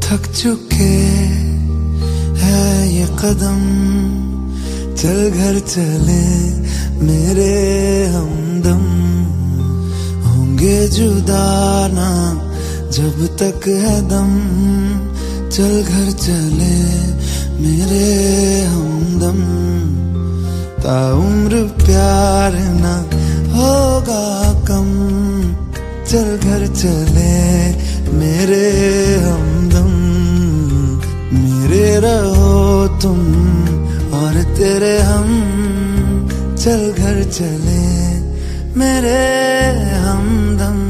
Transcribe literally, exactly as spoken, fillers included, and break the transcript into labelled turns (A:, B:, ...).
A: थक चुके है ये कदम, चल घर चले मेरे हमदम। होंगे जुदा ना जब तक है दम, चल घर चले मेरे हमदम। ताउम्र प्यार ना होगा कम, चल घर चले मेरे हमदम। मेरे रहो तुम और तेरे हम, चल घर चले मेरे हमदम।